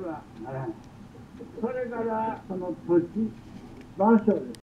はならない。それからその土地場所です